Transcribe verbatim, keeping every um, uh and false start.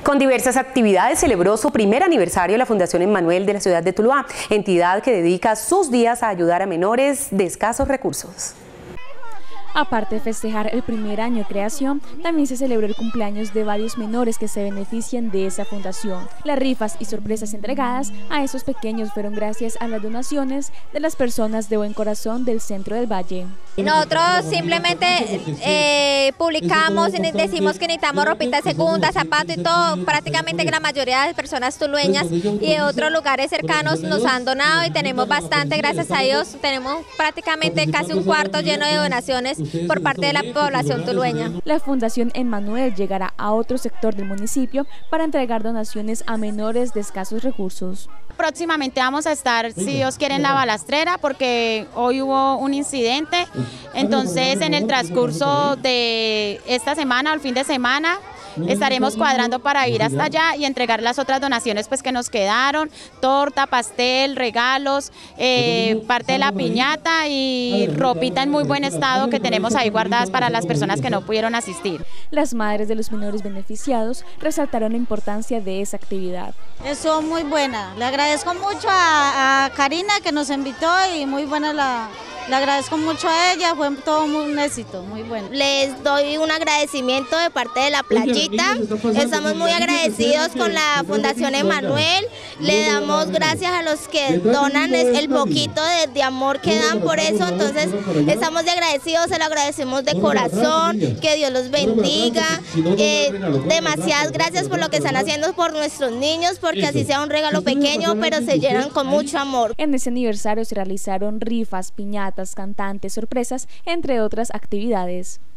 Con diversas actividades celebró su primer aniversario la Fundación Emmanuel de la ciudad de Tuluá, entidad que dedica sus días a ayudar a menores de escasos recursos. Aparte de festejar el primer año de creación, también se celebró el cumpleaños de varios menores que se benefician de esa fundación. Las rifas y sorpresas entregadas a esos pequeños fueron gracias a las donaciones de las personas de buen corazón del centro del Valle. Nosotros simplemente eh, publicamos y decimos que necesitamos ropita segunda, zapatos y todo. Prácticamente que la mayoría de personas tulueñas y de otros lugares cercanos nos han donado y tenemos bastante, gracias a Dios, tenemos prácticamente casi un cuarto lleno de donaciones por parte de la población tulueña. La Fundación Emmanuel llegará a otro sector del municipio para entregar donaciones a menores de escasos recursos. Próximamente vamos a estar, si Dios quiere, en la balastrera porque hoy hubo un incidente, entonces en el transcurso de esta semana o el fin de semana estaremos cuadrando para ir hasta allá y entregar las otras donaciones pues que nos quedaron, torta, pastel, regalos, eh, parte de la piñata y ropita en muy buen estado que tenemos ahí guardadas para las personas que no pudieron asistir. Las madres de los menores beneficiados resaltaron la importancia de esa actividad. Eso muy buena, le agradezco mucho a, a Karina que nos invitó y muy buena la... Le agradezco mucho a ella, fue todo un éxito, muy bueno. Les doy un agradecimiento de parte de la playita, estamos muy agradecidos con la Fundación Emmanuel, le damos gracias a los que donan el poquito de, de amor que dan por eso, entonces estamos de agradecidos, se lo agradecemos de corazón, que Dios los bendiga, eh, demasiadas gracias por lo que están haciendo por nuestros niños, porque así sea un regalo pequeño, pero se llenan con mucho amor. En ese aniversario se realizaron rifas, piñatas, cantantes, sorpresas, entre otras actividades.